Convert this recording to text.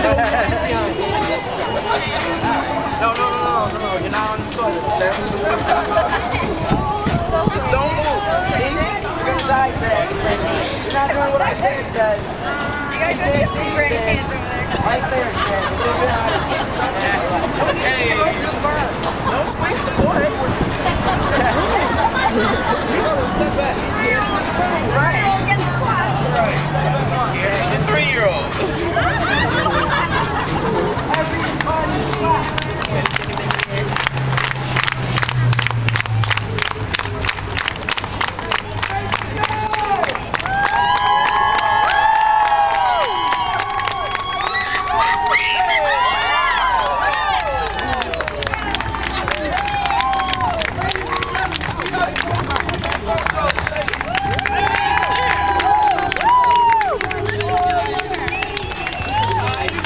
No, you're not on the toilet, okay? Just don't move. See? You're gonna die, Ted. You're not doing what I said, Ted. You guys are just grandkids.